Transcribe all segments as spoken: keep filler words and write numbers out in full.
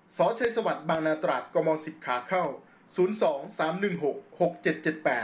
สชัยสวัสดิ์บางนาตราดกมสิบขาเข้าศูนย์ สอง สาม หนึ่ง หก หก เจ็ด เจ็ด แปด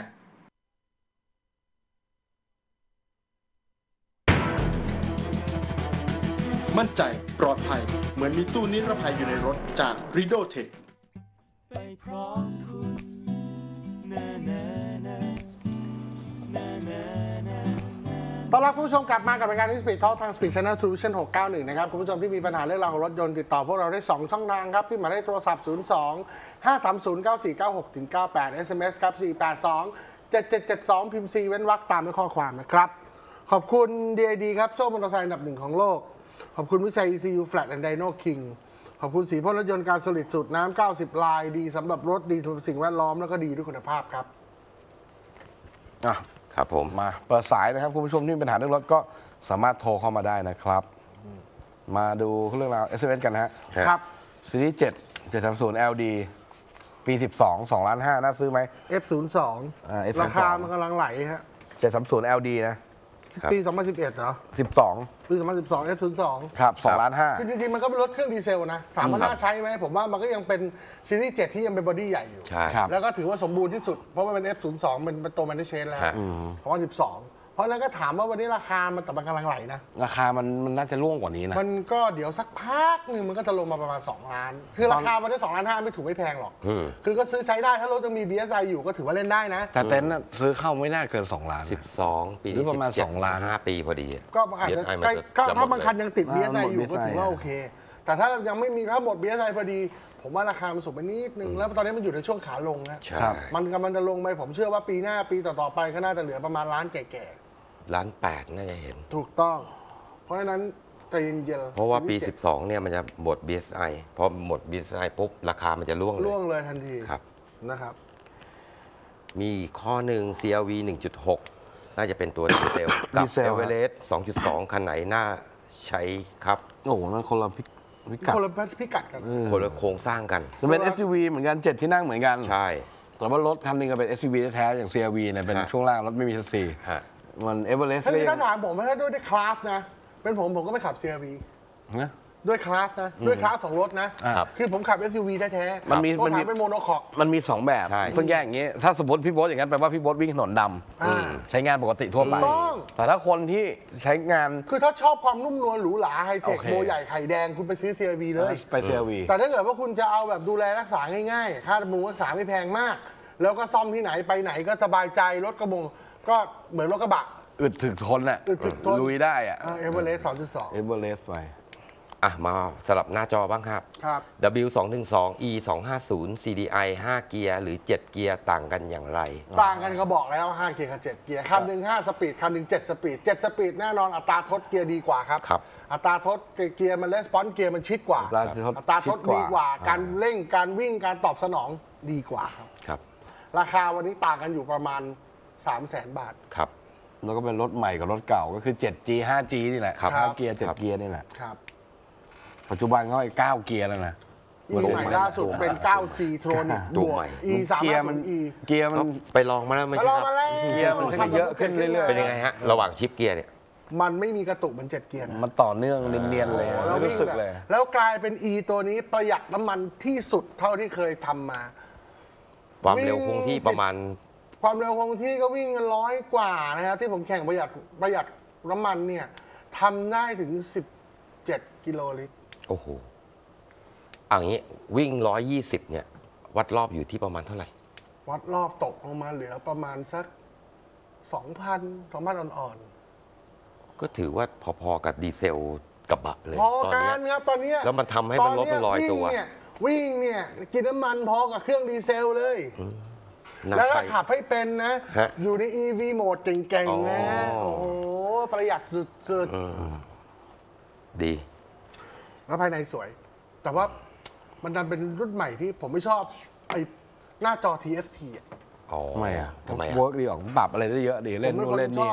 มั่นใจปลอดภัยเหมือนมีตู้นิรภัยอยู่ในรถจาก Rido Tech ไปพร้อมคุณนะนะนะนะนะนะต้อนรับคุณผู้ชมกลับมากับรายการ Speed Talk ทาง Speed Channel True Vision หกเก้าหนึ่งนะครับคุณผู้ชมที่มีปัญหาเรื่องราวของรถยนต์ติดต่อพวกเราได้สองช่องทางครับที่หมายเลขโทรศัพท์ศูนย์ สอง ห้า สาม ศูนย์ เก้า สี่ เก้า หก เก้า แปด เอส เอ็ม เอส ครับสี่ แปด สอง เจ็ด เจ็ด เจ็ด สอง พิมพ์ C เว้นวรรคตามด้วยข้อความนะครับขอบคุณ ดี ไอ ดี ครับโซ่มอเตอร์ไซค์อันดับหนึ่งของโลกขอบคุณวิชัย อี ซี ยู Flat and Dyno King ขอบคุณสีพ่นรถยนต์การสลิดสูตรน้ำเก้าสิบลายดีสำหรับรถดีสำหรับสิ่งแวดล้อมแล้วก็ดีด้วยคุณภาพครับอ่ะครับผมมาเปิดสายนะครับคุณผู้ชมที่มีปัญหาเรื่องรถก็สามารถโทรเข้ามาได้นะครับมาดูเรื่องราว เอส เอ็ม เอส กันนะฮะครับซีรีส์เจ็ด เจ็ดสามศูนย์ แอล ดี ปีสิบสอง สองล้านห้าน่าซื้อไหมเอฟ ศูนย์ สองอ่า เอฟราคามันกำลังไหลฮะเจ็ดสามศูนย์ แอล ดี นะปี สองพันสิบเอ็ด เหรอสิบสองปี สองพันสิบสอง เอฟ ศูนย์ สองครับสองล้านห้าคือจริงๆมันก็เป็นรถเครื่องดีเซลนะถามว่าน่าใช้ไหมผมว่ามันก็ยังเป็นซีรีส์เจ็ดที่ยังเป็นบอดี้ใหญ่อยู่ใช่แล้วก็ถือว่าสมบูรณ์ที่สุดเพราะว่าเป็น เอฟ ศูนย์ สอง เป็นตัวแมนเนจเชนแล้วเพราะว่าสิบสองเพราะนั้นก็ถามว่าวันนี้ราคามันแต่มันกำลังไหลนะราคามันมันน่าจะร่วงกว่านี้นะมันก็เดี๋ยวสักพักหนึ่งมันก็จะลงมาประมาณสองล้านคือราคามันได้สองล้านห้าไม่ถูกไม่แพงหรอกคือก็ซื้อใช้ได้ถ้ารถยังมี บี เอส ไอ อยู่ก็ถือว่าเล่นได้นะแต่เต็นท์ซื้อเข้าไม่น่าเกินสองล้านสิบสองปีนี้ประมาณสองล้านห้าปีพอดีก็อาจจะใกล้ก็ถ้าบางคันยังติด บี เอส ไอ อยู่ก็ถือว่าโอเคแต่ถ้ายังไม่มีถ้าหมด บี เอส ไอ พอดีผมว่าราคามันสูงไปนิดนึงแล้วตอนนี้มันอยู่ในช่วงขาลงนะมันกำลังจะลงไปผมเชื่อว่าปีหน้าปีต่อๆไปก็น่าจะเหลือประมาณล้านแก่ล้านแปดน่าจะเห็นถูกต้องเพราะฉะนั้นใจเย็นๆเพราะว่าปีสิบสองเนี่ยมันจะหมด บี เอส ไอ พอหมด บี เอส ไอ ปุ๊บราคามันจะร่วงเลยร่วงเลยทันทีครับนะครับมีข้อหนึ่ง ซี แอล วี หนึ่งจุดหก น่าจะเป็นตัวดีเซลกับ เอเวอเรสต์ สองจุดสอง คันไหนน่าใช้ครับโอ้โหนั่นคนละพิกัดคนละพิกัดกันคนละโครงสร้างกันมันเป็น เอส ยู วี เหมือนกันเจ็ดที่นั่งเหมือนกันใช่แต่ว่ารถคันนึงก็เป็น เอส ยู วี แท้ๆอย่าง ซี อาร์ วี เนี่ยเป็นช่วงล่างรถไม่มีชัสซีมันเอเวอเรสต์ถ้าถามผมถ้าด้วยคลาสนะเป็นผมผมก็ไม่ขับ ซี อาร์ วีนะด้วยคลาสนะด้วยคลาสของรถนะคือผมขับ เอส ยู วี แท้ๆมันมีมันมีเป็นโมโนคอกมันมีสองแบบต้องแยกอย่างนี้ถ้าสมมติพี่โบ๊ทอย่างนั้นแปลว่าพี่โบ๊ทวิ่งถนนดำใช้งานปกติทั่วไปแต่ถ้าคนที่ใช้งานคือถ้าชอบความนุ่มนวลหรูหราไฮเทคโบใหญ่ไข่แดงคุณไปซื้อ ซี อาร์ วี เลยไป ซี อาร์ วีแต่ถ้าเกิดว่าคุณจะเอาแบบดูแลรักษาง่ายๆค่าบำรุงรักษาไม่แพงมากแล้วก็ซ่อมที่ไหนไปไหนก็สบายใจรถกระบะก็เหมือนรถกระบะอึดถึกทนอ่ะอึดถึกทนลุยได้อ่ะเอเวอเรสต์ สองจุดสองเอเวอเรสต์ไปอ่ะมาสลับหน้าจอบ้างครับครับดับเบิลยู สองหนึ่งสอง อี สองห้าศูนย์ ซี ดี ไอ ห้าเกียร์หรือเจ็ดเกียร์ต่างกันอย่างไรต่างกันก็บอกแล้วห้าเกียร์กับเจ็ดเกียร์คันหนึ่งห้าสปีดคันหนึ่งเจ็ดสปีดเจ็ดสปีดแน่นอนอัตราทดเกียร์ดีกว่าครับครับอัตราทดเกียร์มันレスปอนส์เกียร์มันชิดกว่าอัตราทดดีกว่าการเร่งการวิ่งการตอบสนองดีกว่าครับครับราคาวันนี้ต่างกันอยู่ประมาณ สามแสน บาทครับแล้วก็เป็นรถใหม่กับรถเก่าก็คือ เจ็ดจี ห้าจี นี่แหละห้าเกียร์เจ็ดเกียร์นี่แหละครับปัจจุบันเขาไอ้เก้าเกียร์แล้วนะอีใหม่ล่าสุดเป็น เก้าจี Tronic บวก อี สามห้าศูนย์ อีเกียร์มันไปลองมาแล้วไม่ใช่ครับเกียร์มันขึ้นเยอะขึ้นเรื่อยๆเป็นยังไงฮะระหว่างชิปเกียร์เนี่ยมันไม่มีกระตุกเหมือนเจ็ดเกียร์มันต่อเนื่องเนียนๆเลยไม่รู้สึกเลยแล้วกลายเป็น E ตัวนี้ประหยัดน้ำมันที่สุดเท่าที่เคยทำมาความเร็วคงที่ประมาณความเร็วคงที่ก็วิ่งกันร้อยกว่านะครับที่ผมแข่งประหยัดประหยัดน้ำมันเนี่ยทำได้ถึงสิบเจ็ดกิโลลิตรโอ้โหอย่างนี้วิ่งร้อยยี่สิบเนี่ยวัดรอบอยู่ที่ประมาณเท่าไหร่วัดรอบตกลงมาเหลือประมาณสักสองพันสองพันอ่อนๆก็ถือว่าพอๆกับดีเซลกระบะเลยพอกันครับตอนนี้แล้วมันทำให้มันลดลอยตัววิ่งเนี่ยกินน้ำมันพอกับเครื่องดีเซลเลยแล้วก็ขับให้เป็นนะอยู่ใน อี วี โหมดเก่งๆนะโอ้โหประหยัดสุดๆดีแล้วภายในสวยแต่ว่ามันดันเป็นรุ่นใหม่ที่ผมไม่ชอบไอ้หน้าจอ ที เอฟ ที อ่ะอ๋อทำไมอ่ะทำไมอ่ะเวิร์กดีออกปรับอะไรได้เยอะดีเล่นนู่นเล่นนี่ชอบ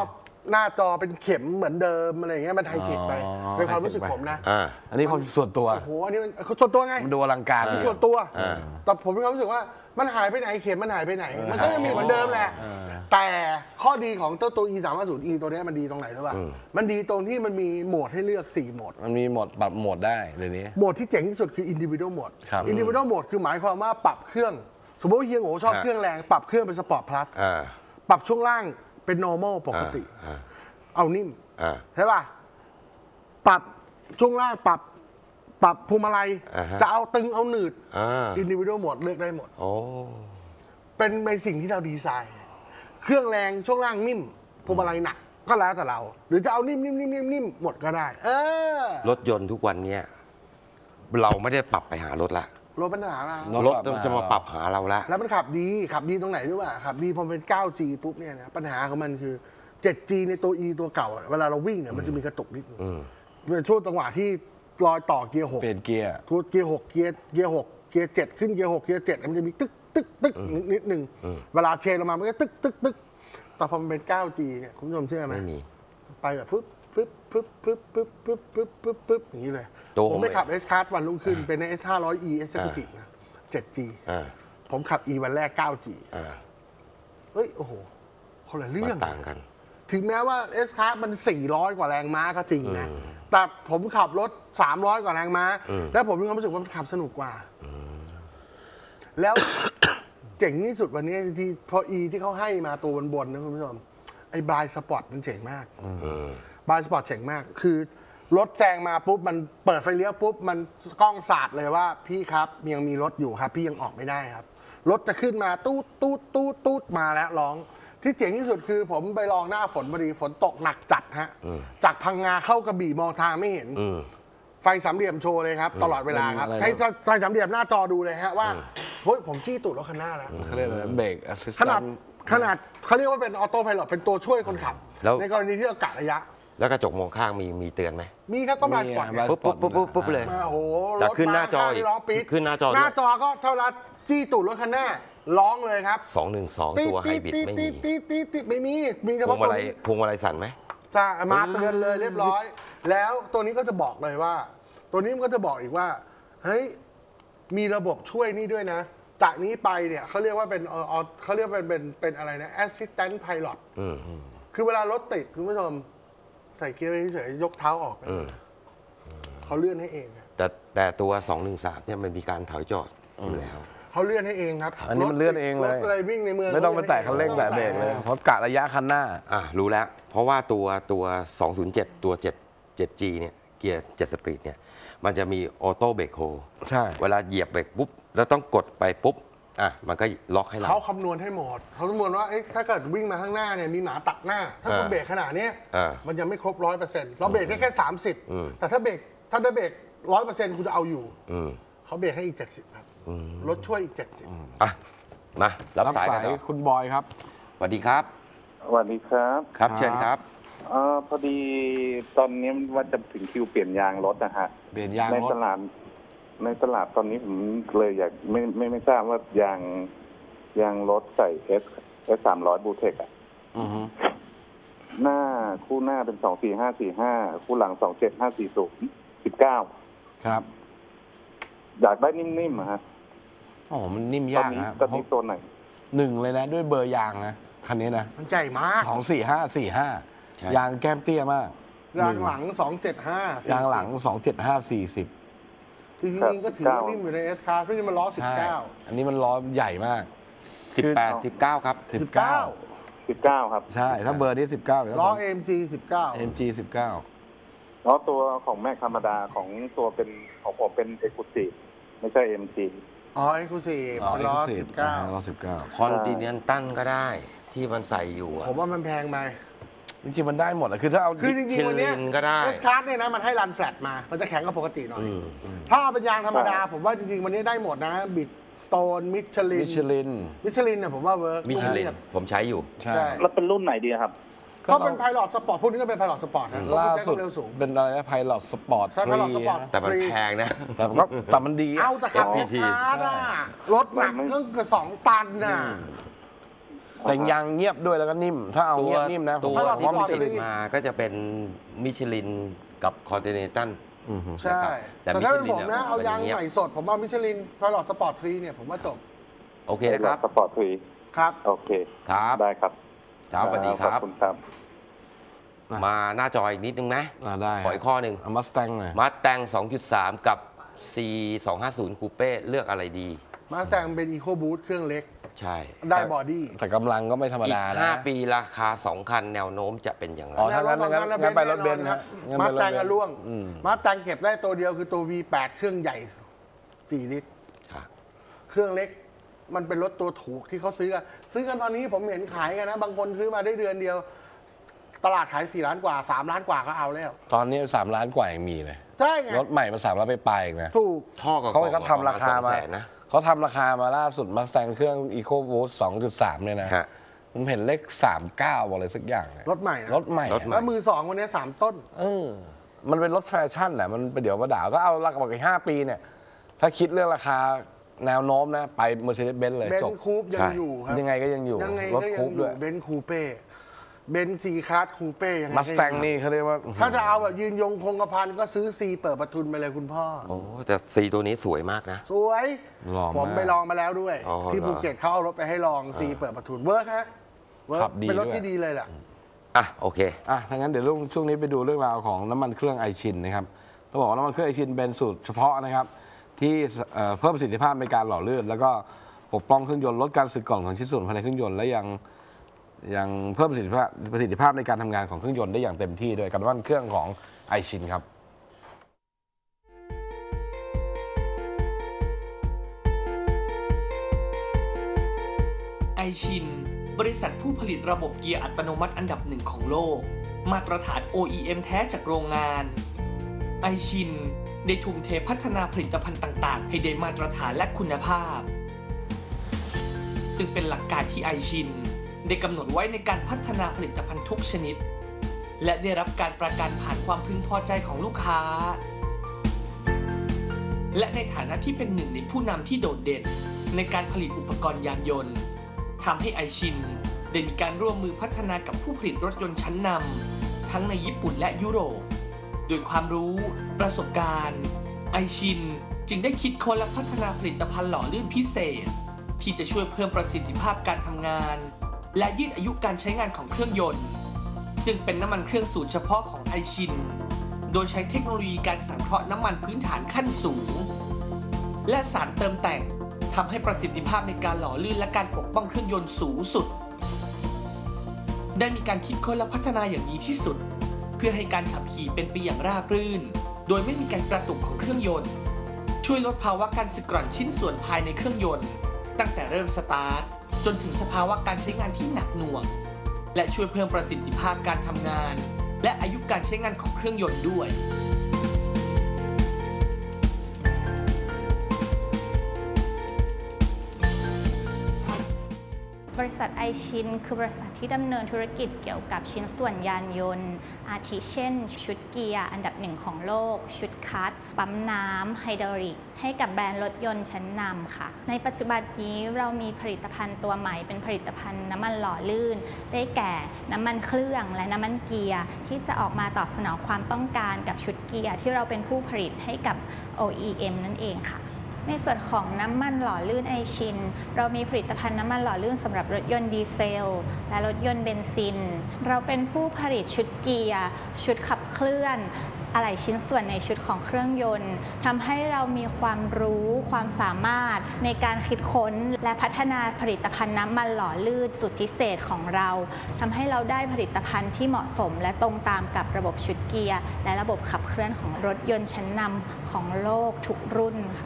หน้าจอเป็นเข็มเหมือนเดิมอะไรอย่างเงี้ยมันไฮเทคไปเป็นความรู้สึกผมนะอ่าอันนี้ความส่วนตัวโอ้โหอันนี้มันส่วนตัวไงมันดูอลังการคือส่วนตัวอ่าแต่ผมมีความรู้สึกว่ามันหายไปไหนเข็มมันหายไปไหน มันก็ยังมีเหมือนเดิมแหละแต่ข้อดีของตัวตัว อี สามห้าศูนย์ อี ตัวเนี้ยมันดีตรงไหนรู้ป่ะมันดีตรงที่มันมีโหมดให้เลือกสี่โหมดมันมีโหมดปรับโหมดได้เดี๋ยวนี้โหมดที่เจ๋งที่สุดคือ individual mode ครับ individual mode คือหมายความว่าปรับเครื่อง สมมติว่าเฮียโง่ชอบเครื่องแรงปรับเครื่องเป็น sport plus อ่าปรับช่วงล่างเป็น normal ปกติอ่าเอานิ่มอ่าใช่ป่ะปรับช่วงล่างปรับปรับพวงมาลัยอ่าฮะจะเอาตึงเอาหนืดอ่า individual mode เลือกได้หมดโอ้เป็นในสิ่งที่เราดีไซน์ เครื่องแรงช่วงล่างนิ่มพวงมาลัยหนักก็แล้วแต่เรา หรือจะเอานิ่มนิ่มนิ่มนิ่มนิ่มหมดก็ได้ เออรถยนต์ทุกวันเนี้ยเราไม่ได้ปรับไปหารถละรถปัญหาเรารถจะมาปรับหาเราละแล้วมันขับดีขับดีตรงไหนรู้ป่ะขับดีพอเป็น ไนน์จี ปุ๊บเนี่ยนะปัญหาของมันคือ เซเว่นจี ในตัว E ตัวเก่าอะเวลาเราวิ่งเนี่ยมันจะมีกระตุกนิดนึงอืมเป็นช่วงจังหวะที่รอยต่อเกียร์หกเปลี่ยนเกียร์ทุกเกียร์หกเกียร์เกียร์หกเกียร์เจ็ดขึ้นเกียร์หกเกียร์เจ็ดมันจะมีตึ๊กตึ๊กตึ๊กนิดนึงเวลาเชนลงมามันก็ตึ๊กตึ๊กตึ๊กแต่พอมันเป็น ไนน์จี เนี่ยคุณผู้ชมเชื่อไหมไม่มีไปแบบปึ๊บปึ๊บปึ๊บปึ๊บปึ๊บปึ๊บปึ๊บปึ๊บปึ๊บอย่างนี้เลยตัวผมผมไม่ขับเอง S Class วันรุ่งขึ้นเป็นใน เอส ห้าร้อย อี Executive นะ เซเว่นจีอ่าผมขับ E วันแรก ไนน์จีอ่าเฮ้ยโอ้โหคนละเรื่มัองนต่างกันถึงแม้ว่า S Class มันสี่ร้อยกว่าแรงม้าก็จริงนะอืมแต่ผมขับรถสามร้อยกว่าแรงม้าอืมแล้วผมมีความรู้สึกว่ามันขับสนุกกว่า แล้ว เจ๋งที่สุดวันนี้ที่พอ E ที่เขาให้มาตัวบนๆนะคุณผู้ชมไอ้บายสปอร์ตมันเจ๋งมากอืมบายสปอร์ตเจ๋งมาก คือรถแซงมาปุ๊บ มันเปิดไฟเลี้ยวปุ๊บ มันกล้องสาดเลยว่าพี่ครับยังมีรถอยู่ครับ พี่ยังออกไม่ได้ครับ รถจะขึ้นมาตูดตูดตูดตูดมาแล้วร้อง ที่เจ๋งที่สุดคือผมไปลองหน้าฝนพอดีฝนตกหนักจัดฮะ จากพังงาเข้ากระบี่มองทางไม่เห็นอืมไฟสามเหลี่ยมโชว์เลยครับ ตลอดเวลาครับเป็นอะไรใช้ไฟสามเหลี่ยมหน้าจอดูเลยฮะว่าเฮ้ยผมจี้ตูดรถคันหน้าแล้วเขาเรียกอะไรเบรกแอสซิสขนาดขนาดเขาเรียกว่าเป็นออโต้ไพลอตเป็นตัวช่วยคนขับแล้วในกรณีที่เรากะระยะแล้วกระจกมองข้างมีมีเตือนไหมมีครับก็บายสปอร์ตไงปุ๊บปุ๊บปุ๊บปุ๊บปุ๊บเลยมาโอ้โหแต่รถขึ้นหน้าจอมอีกร้องปี๊ดขึ้นหน้าจอด้วยหน้าจอก็เท่าไรจี้ตูดรถคันหน้าร้องเลยครับสองหนึ่งสองตัวไฮบริดไม่มีตีตีตีไม่มีมีเฉพวงพาะมาตัวลัยนี้พวงมาลัยสั่นไหมจะมาเตือนเลยเรียบร้อย แล้วตัวนี้ก็จะบอกเลยว่า ตัวนี้มันก็จะบอกอีกว่าเฮ้ยมีระบบช่วยนี่ด้วยนะ จากนี้ไปเนี่ยเขาเรียกว่าเป็นเออเขาเรียกว่าเป็นเป็นเป็นอะไรนะ assistant pilot อืมคือเวลารถติดคุณผู้ชมใส่เกียร์ไปเฉยๆยกเท้าออกอืมเขาเลื่อนให้เองอะแต่แต่ตัวสองหนึ่งสามเนี่ยมันมีการถอยจอดอยู่แล้วเขาเลื่อนให้เองครับอันนี้มันเลื่อนเองเลยรถอะไรวิ่งในเมืองไม่ต้องไปแตะคันเร่งแตะเบรกเลยเพราะกะระยะคันหน้าอ่ะรู้แล้ว เพราะว่าตัวตัวสองศูนย์เจ็ดตัวเจ็ด เจ็ดจี เนี่ยเกียร์เจ็ดสปีดเนี่ยมันจะมีออโต้เบรกโฮใช่เวลาเหยียบเบรกปุ๊บ แล้วต้องกดไปปุ๊บ อ่ะ มันก็ล็อกให้เราเขาคำนวณให้หมดเขาคำนวณว่าเอ๊ะถ้าเกิดวิ่งมาข้างหน้าเนี่ยมีหมาตัดหน้า ถ้าคุณอ่าเบรกขนาดเนี้ยอ่ามันยังไม่ครบร้อยเปอร์เซ็นต์เราเบรกได้แค่สามสิบอืมแต่ถ้าเบรกถ้าได้เบรกร้อยเปอร์เซ็นต์คุณจะเอาอยู่อืมเขาเบรกให้อีกเจ็ดสิบครับอืมรถช่วยอีกเจ็ดสิบอ่ะ มา รับสายกันต่อคุณบอยครับสวัสดีครับสวัสดีครับครับ เชิญครับเออพอดีตอนนี้ว่าจะถึงคิวเปลี่ยนยางรถนะฮะเปลี่ยนยางในรตถลาดในตลาดตอนนี้ผมเลยอยากไม่ไม่ไม่ทราบว่ายางยางรถใส่เอสเอสสามร้อยบูเทคอะอือฮึหน้าคู่หน้าเป็นสองสี่ห้าสี่ห้าคู่หลังสองเจ็ดห้าสี่ศูนย์สิบเก้าครับอยากได้นิ่มๆอะฮะโอ้โหมันนิ่มตอนยากนี้นะตอนนี้ตัวไหนหนึ่งเลยนะ ด้วยเบอร์ยางนะ คันนี้นะมันใหญ่มากสองสี่ห้าสี่ห้าใช่ยางแก้มเตี้ยมากยางหลังสองเจ็ดห้ายางหลังสองเจ็ดห้าสี่สิบจริงๆก็ถือว่านิ่มอยู่ในเอสคาร์เพราะนี่มันล้อสิบใช่เก้าอันนี้มันล้อใหญ่มากสิบแปด สิบเก้าครับสิบเก้าสิบเก้าครับใช่ ถ้าเบอร์นี้สิบเก้าล้อ เอ็ม จี สิบเก้าเอ็มจีสิบเก้าแล้วตัวของแม็กธรรมดาของตัวเป็นของผมเป็นเอ็กซ์คลูซีฟไม่ใช่เอ็มจีอ๋อเอ็กซ์คลูซีฟล้อสิบเก้าล้อสิบเก้าคอนติเนนตัลก็ได้ ที่มันใส่อยู่อะผมว่ามันแพงไปจริงๆมันได้หมดอะคือถ้าเอาคือจริงๆวันเนี้ยมิชลินก็ได้เอสคาร์เนี่ยนะมันให้รันแฟลตมา มันจะแข็งกว่าปกติหน่อยอืมถ้าเอาเป็นยางธรรมดา ผมว่าจริงๆ วันนี้ได้หมดนะ บิดสโตนมิชลินมิชลินมิชลินเนี่ยผมว่าเวิร์กมิชลิน ผมใช้อยู่ใช่ใช่แล้วเป็นรุ่นไหนดีครับก็เป็นไพลอตสปอร์ตพวกนี้ก็เป็นไพลอตสปอร์ตนะรถล่าใช้คสุดวามเร็วสูงเป็นอะไรนะไพลอตสปอร์ตใช่ Pilot Sport แต่มันแพงนะแต่ก็แต่มันดีะเอาแต่ขับเอฟเอพีสทีคาร์น่ะรถหนักมันไม่เครื่องกระสองตันน่ะแต่ยางเงียบด้วยแล้วก็นิ่ม ถ้าเอาเงียบนิ่มนะตัวผมว่าที่มิชติลิดนมาก็จะเป็นมิชลินกับคอนติเนตัลใช่ แต่ถ้าเป็นผมนะเอายางใหม่สดผมเอามิชลินพาร์ลอตสปอร์ตทรีเนี่ยผมว่าจบโอเคนะครับสปอร์ตทรีครับโอเคครับได้ครับครับสวัสดีครัขบอบคุณครับมาหน้าจออีกนิดนึงไหมอ่าได้ขออีกข้อหนึ่งเอามาสแตงหน่อยมาแตง สองจุดสาม กับ ซี สองห้าศูนย์ คูเป้เลือกอะไรดีมาสแตงเป็นอีโคบูทเครื่องเล็กใช่ได้บอดี้แต่กำลังก็ไม่ธรรมอีกดานะห้าปีราคาสองคันแนวโน้มจะเป็นอย่างไรอ๋อ ถ้างั้นงั้นงั้นไปรถเบนซ์ฮะงั้นมาไปสรถแตงเบนซ์อะล่วงอืมมาสแตงเก็บได้ตัวเดียวคือตัว วี แปด เครื่องใหญ่สี่ลิตรครับเครื่องเล็กมันเป็นรถตัวถูกที่เขาซื้อกันซื้อกันตอนนี้ผมเห็นขายกันนะ บางคนซื้อมาได้เดือนเดียว ตลาดขายสี่ล้านกว่าสามล้านกว่าก็เอาแล้วตอนนี้สามล้านกว่ายังมีเลยใช่ไงรถใหม่มาสามล้านไปปลายเองนะถูกท่อกับเขาก็ทำราคามาแสนนะเขาทำราคามาล่าสุดมาสแตงเครื่อง EcoBoost สองจุดสาม เนี่ยนะฮะผมเห็นเลขสามเก้าบอกเลยสักอย่างเนี่ยรถใหม่นะรถใหม่รถใหม่แล้วมือสองวันนี้สามต้นเออมันเป็นรถแฟชั่นแหละมันประเดี๋ยวประดาวก็เอาราคาบอกอีกห้าปีเนี่ย ถ้าคิดเรื่องราคาแนวโน้มนะ ไป Mercedes-Benz เลยเบนจบซ์คูปยังอยู่ครับยังไงก็ยังอยู่ยังไงรถก็ยัคูงปอด้ยู่วยเบนซ์คูเป้เบนซ์ซีคาร์ดคูเป้ยังไงมาก็สยังแตงนี่เขาเรียกว่าถ้าจะเอาแบบยืนยงคงกระพันก็ซื้อซีเปิดประทุนไปเลยคุณพ่อโอ้แต่ซีตัวนี้สวยมากนะสวยหล่อผมมากไปลองมาแล้วด้วยอ๋อที่เหรอภูเก็ตเขาเอารถไปให้ลองซีเปิดประทุนเวิร์กฮะเวิร์กขับดีเป็นรถด้วยที่ดีเลยแหละอ่ะโอเคอ่ะถ้างั้นเดี๋ยวช่วงนี้ไปดูเรื่องราวของน้ำมันเครื่องไอชินนะครับต้องบอกว่าน้ำมันเครื่องไอชินเป็นสูตรเฉพาะนะครับ ที่เอ่อเพิ่มประสิทธิภาพในการหล่อลื่นแล้วก็ปกป้องเครื่องยนต์ลดการสึกกร่อนของชิ้นส่วนภายในเครื่องยนต์และยังยังเพิ่มประสิทธิภาพประสิทธิภาพในการทำงานของเครื่องยนต์ได้อย่างเต็มที่ด้วยกับน้ำมันเครื่องของไอชินครับไอชินบริษัทผู้ผลิตระบบเกียร์อัตโนมัติอันดับหนึ่งของโลกมาตรฐาน โอ อี เอ็ม แท้จากโรงงานไอชินได้ทุ่มเทพัฒนาผลิตภัณฑ์ต่างๆให้ได้มาตรฐานและคุณภาพซึ่งเป็นหลักการที่ไอชินได้กำหนดไว้ในการพัฒนาผลิตภัณฑ์ทุกชนิดและได้รับการประกันผ่านความพึงพอใจของลูกค้าและในฐานะที่เป็นหนึ่งในผู้นำที่โดดเด่นในการผลิตอุปกรณ์ยานยนต์ทำให้ไอชินได้มีการร่วมมือพัฒนากับผู้ผลิตรถยนต์ชั้นนำทั้งในญี่ปุ่นและยุโรปด้วยความรู้ประสบการณ์ไอชินจึงได้คิดค้นและพัฒนาผลิตภัณฑ์หล่อลื่นพิเศษที่จะช่วยเพิ่มประสิทธิภาพการทำงานและยืดอายุการใช้งานของเครื่องยนต์ซึ่งเป็นน้ำมันเครื่องสูตรเฉพาะของไอชินโดยใช้เทคโนโลยีการสังเคราะห์น้ำมันพื้นฐานขั้นสูงและสารเติมแต่งทำให้ประสิทธิภาพในการหล่อลื่นและการปกป้องเครื่องยนต์สูงสุดได้มีการคิดค้นและพัฒนาอย่างดีที่สุดเพื่อให้การขับขี่เป็นไปอย่างราบรื่นโดยไม่มีการกระตุกของเครื่องยนต์ช่วยลดภาวะการสึกกร่อนชิ้นส่วนภายในเครื่องยนต์ตั้งแต่เริ่มสตาร์ทจนถึงสภาวะการใช้งานที่หนักหน่วงและช่วยเพิ่มประสิทธิภาพการทำงานและอายุการใช้งานของเครื่องยนต์ด้วยบริษัทไอชินคือบริษัทที่ดำเนินธุรกิจเกี่ยวกับชิ้นส่วนยานยนต์อาทิเช่นชุดเกียร์อันดับหนึ่งของโลกชุดคัตปั๊มน้ำไฮดรอลิกให้กับแบรนด์รถยนต์ชั้นนำค่ะในปัจจุบันนี้เรามีผลิตภัณฑ์ตัวใหม่เป็นผลิตภัณฑ์น้ำมันหล่อลื่นได้แก่น้ำมันเครื่องและน้ำมันเกียร์ที่จะออกมาตอบสนองความต้องการกับชุดเกียร์ที่เราเป็นผู้ผลิตให้กับ โอ อี เอ็ม นั่นเองค่ะในส่วนของน้ำมันหล่อลื่นไอชินเรามีผลิตภัณฑ์น้ำมันหล่อลื่นสำหรับรถยนต์ดีเซลและรถยนต์เบนซินเราเป็นผู้ผลิตชุดเกียร์ชุดขับเคลื่อนอะไหล่ชิ้นส่วนในชุดของเครื่องยนต์ทำให้เรามีความรู้ความสามารถในการคิดค้นและพัฒนาผลิตภัณฑ์น้ำมันหล่อลื่นสุดพิเศษของเราทำให้เราได้ผลิตภัณฑ์ที่เหมาะสมและตรงตามกับระบบชุดเกียร์และระบบขับเคลื่อนของรถยนต์ชั้นนำของโลกทุกรุ่นค่ะ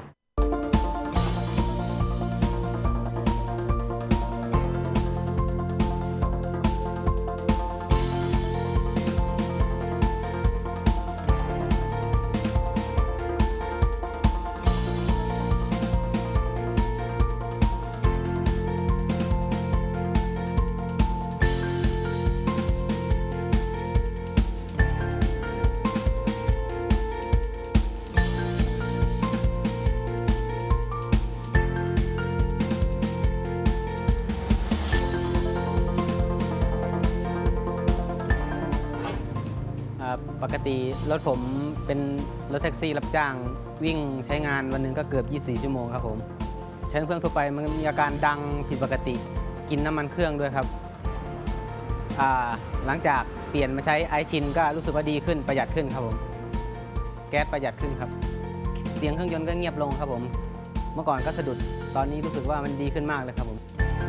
ครับปกติรถผมเป็นรถแท็กซี่รับจ้างวิ่งใช้งานวันหนึ่งก็เกือบยี่สิบสี่ชั่วโมงครับผมใช้เครื่องทั่วไปมันมีอาการดังผิดปกติกินน้ำมันเครื่องด้วยครับหลังจากเปลี่ยนมาใช้ไอชินก็รู้สึกว่าดีขึ้นประหยัดขึ้นครับผมแก๊สประหยัดขึ้นครับเสียงเครื่องยนต์ก็เงียบลงครับผมเมื่อก่อนก็สะดุดตอนนี้รู้สึกว่ามันดีขึ้นมากเลยครับผม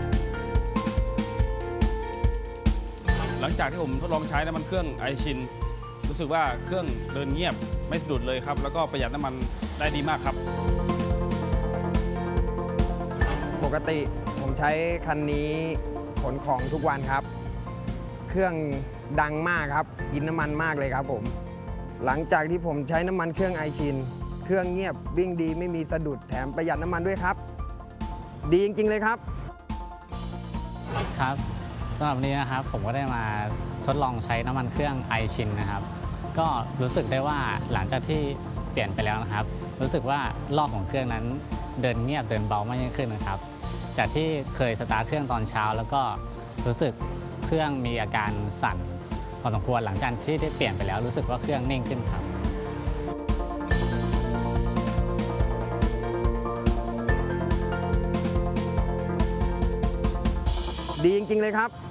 หลังจากที่ผมทดลองใช้น้ำมันเครื่องไอชินรู้สึกว่าเครื่องเดินเงียบไม่สะดุดเลยครับแล้วก็ประหยัดน้ำมันได้ดีมากครับปกติผมใช้คันนี้ขนของทุกวันครับเครื่องดังมากครับกินน้ำมันมากเลยครับผมหลังจากที่ผมใช้น้ำมันเครื่องไอชินเครื่องเงียบวิ่งดีไม่มีสะดุดแถมประหยัดน้ำมันด้วยครับดีจริงๆเลยครับครับสำหรับวันนี้นะครับผมก็ได้มาทดลองใช้น้ำมันเครื่องไอชินนะครับก็รู้สึกได้ว่าหลังจากที่เปลี่ยนไปแล้วนะครับรู้สึกว่ารอบของเครื่องนั้นเดินเงียบเดินเบามากยิ่งขึ้นนะครับจากที่เคยสตาร์ทเครื่องตอนเช้าแล้วก็รู้สึกเครื่องมีอาการสั่นพอสมควรหลังจากที่ได้เปลี่ยนไปแล้วรู้สึกว่าเครื่องนิ่งขึ้นครับดีจริงๆเลยครับ